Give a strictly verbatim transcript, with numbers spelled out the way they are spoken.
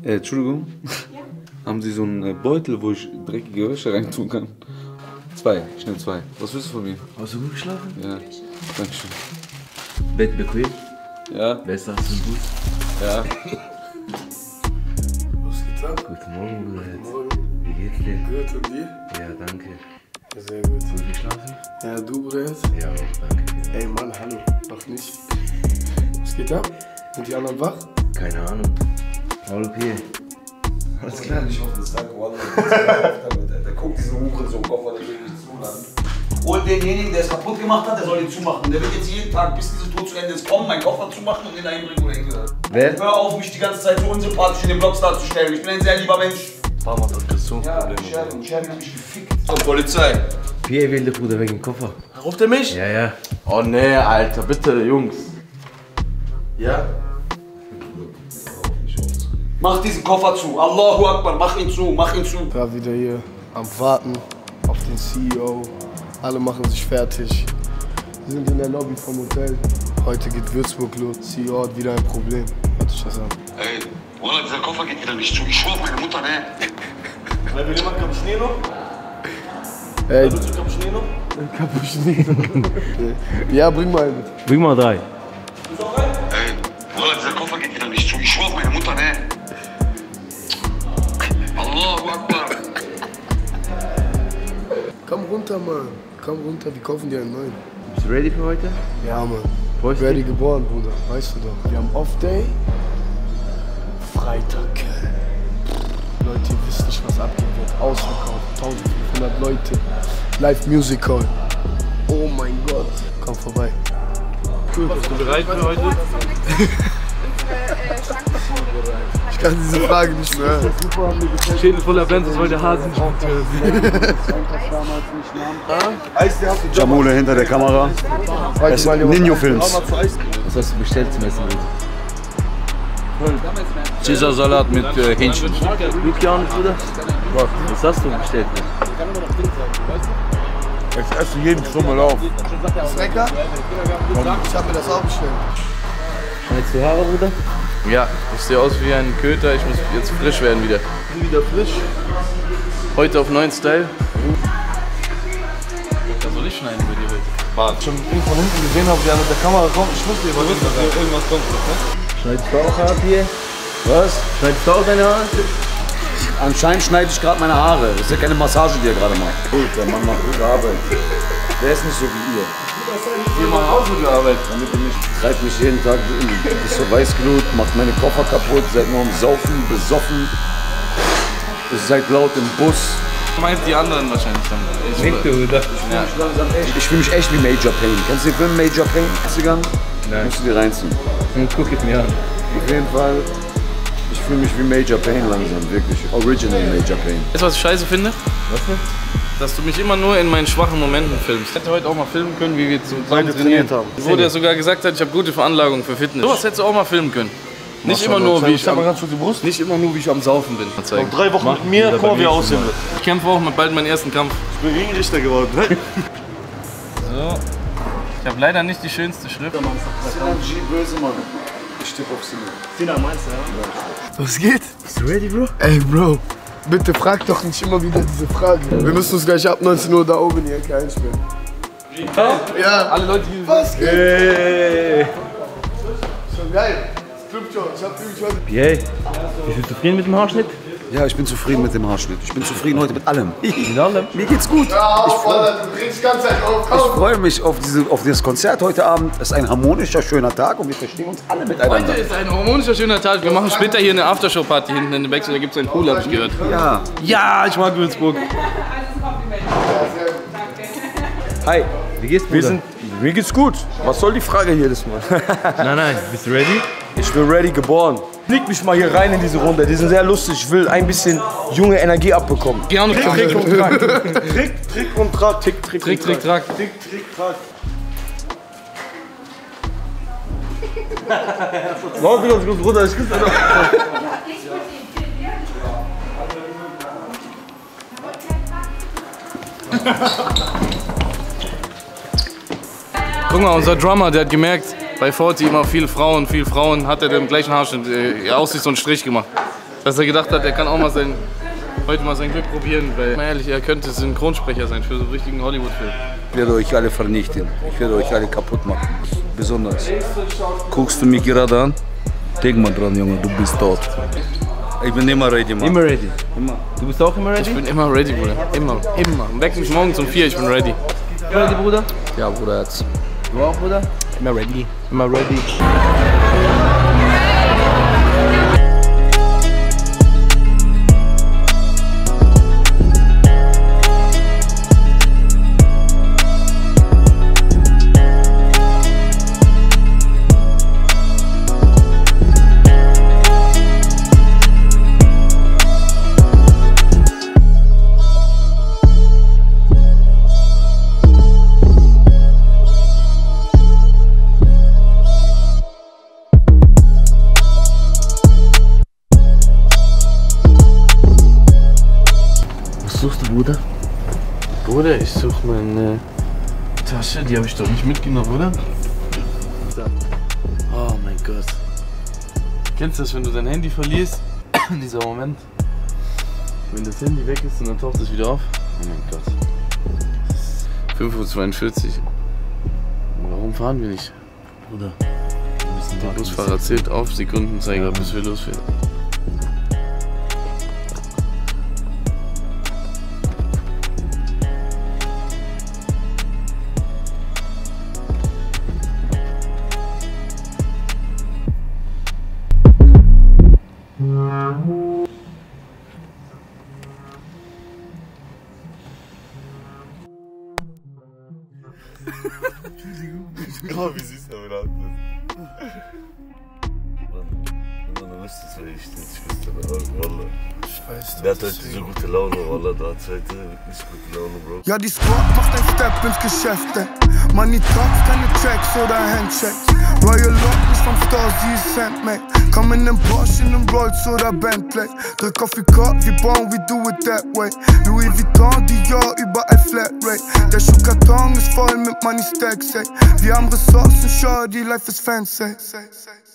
Äh, Entschuldigung. Ja. Haben Sie so einen äh, Beutel, wo ich dreckige Wäsche reintun kann? Zwei, schnell zwei. Was willst du von mir? Hast du gut geschlafen? Ja, dankeschön. Bett bequem? Ja. Besser, hast du gut? Ja. Was geht's ab? Guten Morgen, Bruder. Guten Morgen. Wie geht's dir? Gut, und dir? Ja, danke. Sehr gut. Gut geschlafen? Ja, du, Bruder, jetzt? Ja, auch, danke. Ey, Mann, hallo. Noch nicht. Was geht ab? Sind die anderen wach? Keine Ahnung. Paul P. Alles klar. Ich hoffe, das sagt Wallah. Der guckt diesen Huren so im Kopf, weil er will nicht zuladen. Holt denjenigen, der es kaputt gemacht hat, der soll ihn zumachen. Der wird jetzt jeden Tag, bis diese Tour zu Ende ist, kommen, meinen Koffer zumachen und ihn einbringen, wo er hingehört. Wer? Hör auf, mich die ganze Zeit so unsympathisch in den Blogs darzustellen. Ich bin ein sehr lieber Mensch. Ein paar Mal Aggressionsprobleme. Ja, Scherben, Scherben hat mich gefickt. So, Polizei. P. will der Bruder wegen dem Koffer. Ruft er mich? Ja, ja. Oh nee, Alter, bitte, Jungs. Ja? Mach diesen Koffer zu. Allahu Akbar, mach ihn zu, mach ihn zu. Da wieder hier am Warten auf den C E O. Alle machen sich fertig. Wir sind in der Lobby vom Hotel. Heute geht Würzburg los. C E O hat wieder ein Problem. Hört sich das an. Ey, Wallah, dieser Koffer geht wieder nicht zu. Ich schwör auf meine Mutter, ne? Vai vir uma cappuccino? Ey, Willst du cappuccino? Cappuccino. Ja, bring mal mit. Bring mal drei. Ist auch rein? Ey, Wallah, dieser Koffer geht wieder nicht zu. Ich schwör auf meine Mutter, ne? Allahu Akbar. Komm runter, Mann. Komm runter, wir kaufen dir einen neuen. Bist du ready für heute? Ja, Mann. Freust du Ready dich? geboren, Bruder. Weißt du doch. Wir haben Off-Day. Freitag. Leute, ihr wisst nicht, was abgehen wird. Ausverkauft. eintausendfünfhundert Leute. Live-Musical. Oh mein Gott. Komm vorbei. Cool, bist du bereit für heute? Ich kann diese Frage nicht mehr hören. Schädel voller Benz, das wollte Hasen nicht Jamule hinter der Kamera. Es ist Ninjo Films. Was hast du bestellt zum Essen heute? Caesar-Salat mit äh, Hähnchen. Gut gar nicht, Bruder? Was hast du bestellt? Ich esse jeden Stummel auf. Ist lecker? Ich hab mir das auch bestellt. Schneidest du Haare, Bruder? Ja, ich sehe aus wie ein Köter, ich muss jetzt frisch werden wieder. Wieder frisch. Heute auf neuen Style. Da soll ich schneiden bei dir heute. Warte. Schon von hinten gesehen habe, wie er mit der Kamera kommt. Ich wusste, ihr wollt Irgendwas kommt noch, ne? Schneidest du auch Haare, P. Was? Schneidest du auch deine Haare? Anscheinend schneide ich gerade meine Haare. Das ist ja keine Massage, die er gerade macht. Gut, der Mann macht gute Arbeit. Der ist nicht so wie ihr. Wir machen auch gute Arbeit. Damit ihr nicht treibt mich jeden Tag bis zur Weißglut, macht meine Koffer kaputt, seid nur am Saufen, besoffen. Ihr seid laut im Bus. Du meinst die anderen wahrscheinlich dann. Ich Nicht du, oder? Ja. Ich fühle mich echt wie Major Payne. Kennst du den Film Major Payne? achtzigern? Nein. Musst du dir reinziehen. Guck es mir an. Auf jeden Fall, ich fühle mich wie Major Payne langsam, wirklich. Original Major Payne. Weißt du, was ich scheiße finde? Was denn? Dass du mich immer nur in meinen schwachen Momenten filmst. Ich hätte heute auch mal filmen können, wie wir zusammen trainiert haben. Wo der sogar gesagt hat, ich habe gute Veranlagung für Fitness. Sowas hättest du auch mal filmen können. Nicht immer nur, wie ich am, nicht immer nur, wie ich am Saufen bin. Zeigen. Drei Wochen mit mir, guck mal, wie er aussehen wird. Ich kämpfe auch mit bald meinen ersten Kampf. Ich bin Ringrichter geworden. So. Ich habe leider nicht die schönste Schrift. Sinan G, böse Mann. Ich tippe auf Sinan. Sinan, meinst du, ja? Was geht? Bist du ready, Bro? Ey, Bro. Bitte frag doch nicht immer wieder diese Frage. Wir müssen uns gleich ab neunzehn Uhr da oben in die Ecke einsperren. Ja? Ja. Alle Leute, die... Was geht? Hey. Schon geil. Das klappt schon. Ich hab nämlich heute... P. Bist du zufrieden mit dem Haarschnitt? Ja, ich bin zufrieden mit dem Haarschnitt. Ich bin zufrieden heute mit allem. Mit allem? Mir geht's gut. Ja, auf, Alter, du kriegst die ganze Zeit auf. Ich freue mich auf, diese, auf dieses Konzert heute Abend. Es ist ein harmonischer, schöner Tag und wir verstehen uns alle miteinander. Heute ist ein harmonischer, schöner Tag. Wir machen später hier eine Aftershow-Party hinten in den Backstage. Da gibt es einen Pool, hab ich gehört. Ja. Ja, ich mag Würzburg. Hi, wie geht's, Bruder? Wir sind, mir geht's gut. Was soll die Frage jedes Mal? Nein, nein, bist du ready? Ich bin ready geboren. Leg mich mal hier rein in diese Runde. Die sind sehr lustig. Ich will ein bisschen junge Energie abbekommen. Gerne. Trick, Trick und Track. Trick, Trick und Track. Tick, Trick, Trick, Trick, Track. Trick, Trick, Track. Warte ganz kurz runter. Ich küsse noch. Guck mal, unser Drummer, der hat gemerkt, bei vierzig immer viel Frauen, viel Frauen, hat er den gleichen Haarschnitt, äh, aus sich so einen Strich gemacht. Dass er gedacht hat, er kann auch mal sein, heute mal sein Glück probieren, weil, mal ehrlich, er könnte Synchronsprecher sein für so einen richtigen Hollywood-Film. Ich werde euch alle vernichten. Ich werde euch alle kaputt machen. Besonders. Guckst du mich gerade an? Denk mal dran, Junge, du bist tot. Ich bin immer ready, Mann. Immer ready? Immer. Du bist auch immer ready? Ich bin immer ready, Bruder. Immer, immer. Weck mich morgens um vier, ich bin ready. Ready, Bruder? Ja, Bruder, jetzt. Du auch, Bruder? Immer ready. Immer ready. Was suchst du, Bruder? Bruder, ich suche meine Tasche, die habe ich doch nicht mitgenommen, oder? Oh mein Gott. Kennst du das, wenn du dein Handy verlierst? Dieser Moment. Wenn das Handy weg ist und dann taucht es wieder auf. Oh mein Gott. fünf Uhr zweiundvierzig. Warum fahren wir nicht? Bruder, Der Busfahrer zählt auf Sekundenzeiger, bis wir losfahren. Oh, wie süß er wieder ist. Wenn man wüsste, wie ich nicht wüsste, Wallah. Ich weiß Der hat heute so gute Laune, Wallah. Der hat heute wirklich gute Laune, Bro. Ja, die Squad macht ein Step ins Geschäft, ey. Money Talks, keine Checks oder Handshakes. Royal Lock nicht vom Store, sie ist handmade. Komm in nem Porsche, in nem Rolls oder Bentley. Drück auf Record, wir bauen, we do it that way. Louis Vuitton, Dior, überall Flatrate. Der Schuhkarton ist voll mit Money Stacks, ey. Wir haben Ressourcen, Shorty, life is fancy.